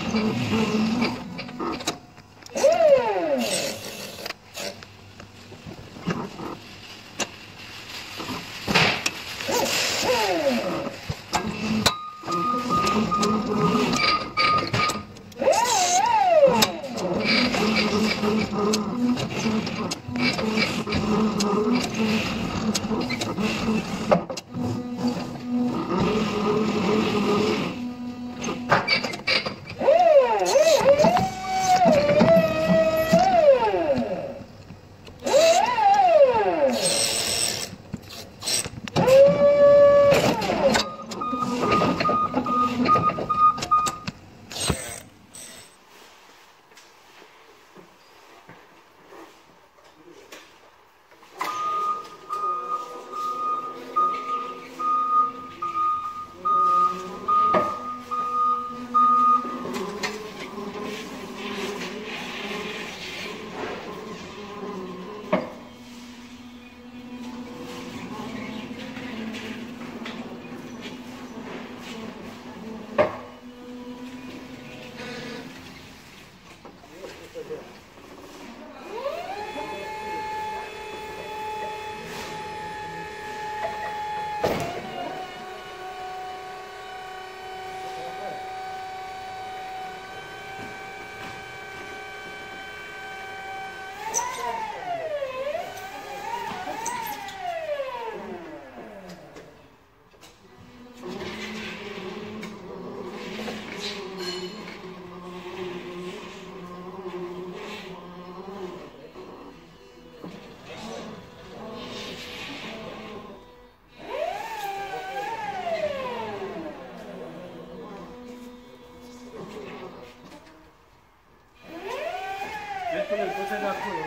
Du-te de acolo.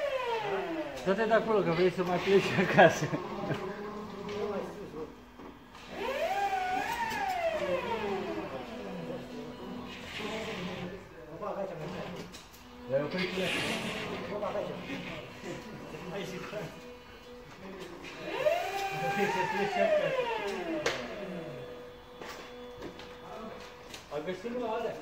Du-te de acolo, că vrei să mai pleci acasă. A găsit la alea.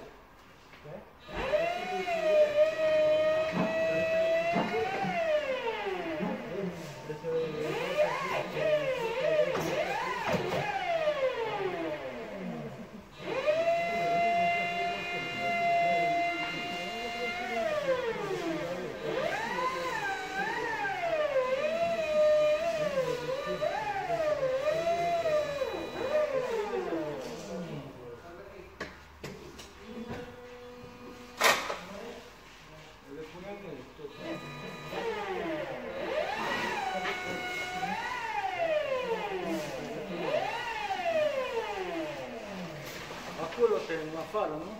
Acolo, în afară, nu?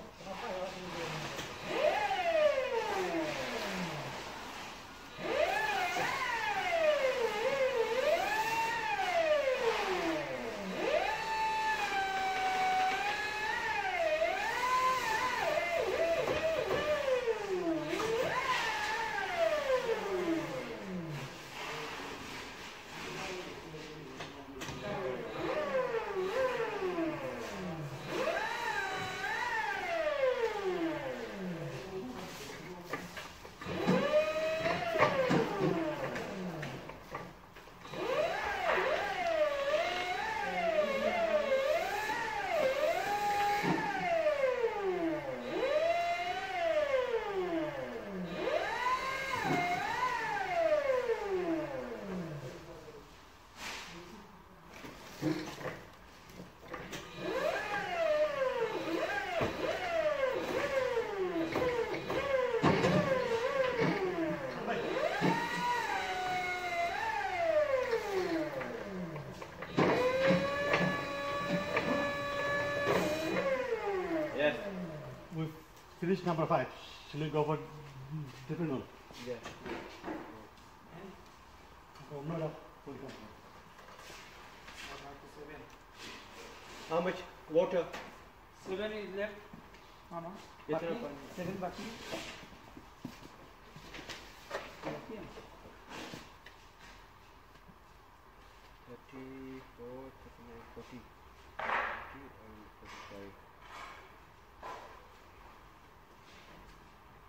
We've finished number 5. Shall we go for different one? Yeah. Oh, no, no. How much water? 7 is left. Mama. Kitna Baki? pani? 7 baki. Baki hai? 34, 39, 40, 40 and 45.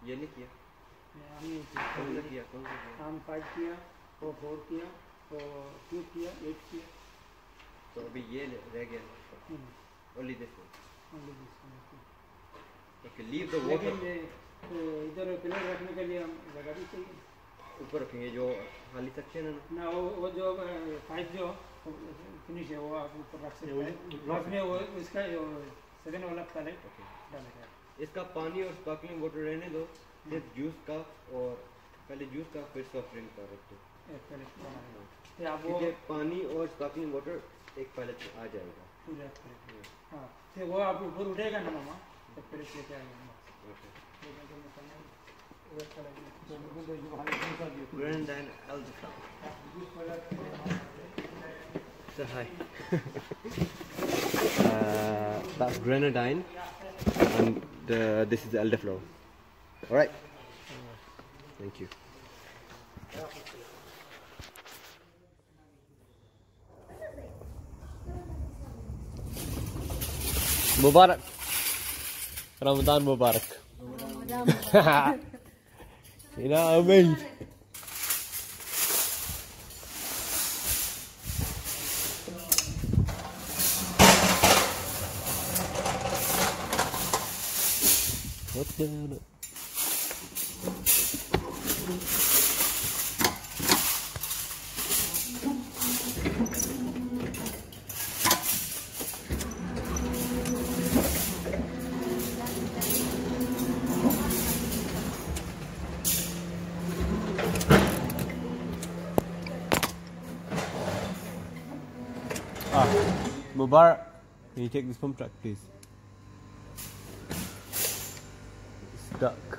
ये नहीं किया हमने कौन सा किया हम 5 किया और 4 किया और 2 किया 8 किया तो अभी ये रह गया only this only this one, okay. Okay leave the लेकिन वाटर ये इधर पिलर रखने के लिए हम जगह भी चाहिए ऊपर रखेंगे जो खाली सेक्शन है ना ना वो जो पाइप जो फिनिश है वो आप ऊपर रख सकते हैं ब्लॉक में वो इसका जो सेकंड वाला पैलेट डालेगा इसका पानी और स्पार्कलिंग वाटर रहने दो सिर्फ जूस का और पहले जूस का फिर सॉफ्ट ड्रिंक का रख दो एक पैलेट बनाएगा फिर आप वो क्योंकि पानी और स्पार्कलिंग वाटर एक पैलेट में आ जाएगा पूरा करेंगे हाँ फिर वो आप ऊपर उठेगा ना मामा तो पैलेट लेके आएगा Grenadine Eldeflow. Say hi. That's Grenadine, and this is Eldeflow. All right. Thank you. Mubarak. Ramadan Mubarak. You know what I mean? What's going on? Mubarak, can you take this pump track, please? Stuck.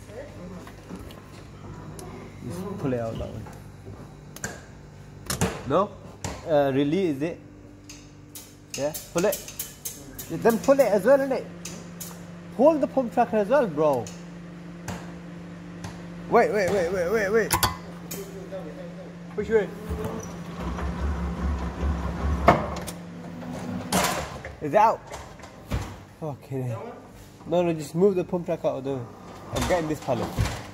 Just pull it out that way. No? Release it. Yeah, pull it. Then pull it as well, innit? Pull the pump tracker as well, bro. Wait. Which way? Is it out? Okay. No, just move the pump track out of the way. I'm getting this pallet.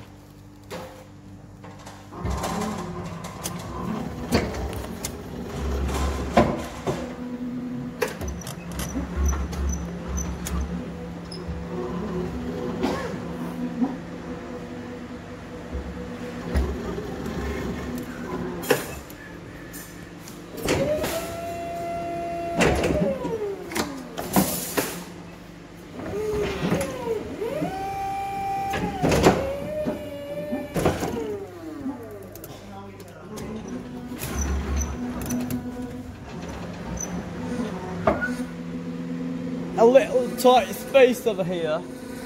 A little tight space over here.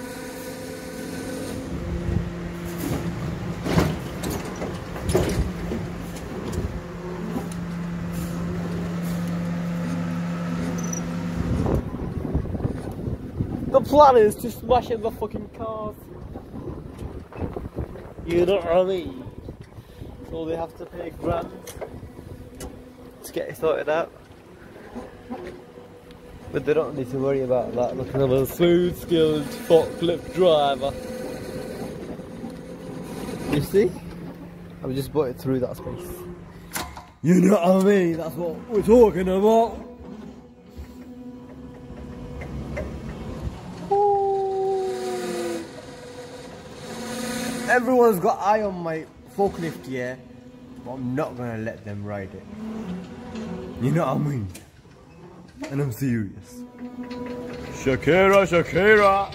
The plan is to smash in the fucking cars. You know what I mean? So they have to pay grand to get it sorted out. But they don't need to worry about that because I'm a smooth, skilled forklift driver. You see? I've just put it through that space. You know what I mean? That's what we're talking about. Ooh. Everyone's got eye on my forklift, yeah? But I'm not gonna let them ride it. You know what I mean? And I'm serious. Shakira.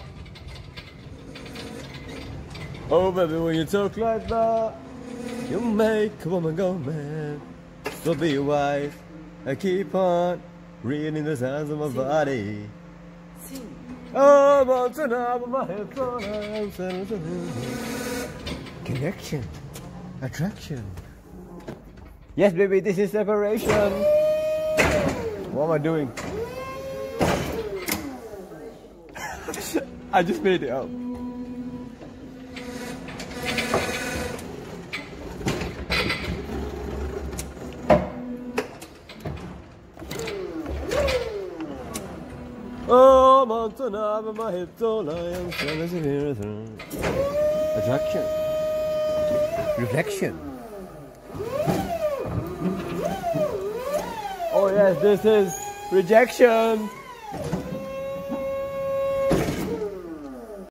Oh baby, when you talk like that, you make a woman go mad. So be wise, I keep on reading the sounds of my body. Oh, but tonight with my head on, connection, attraction. Yes, baby, this is separation. What am I doing? I just made it up. Oh, Montana, but my head's all I am trying to hear. Attraction. Reflection. Oh yes, this is rejection.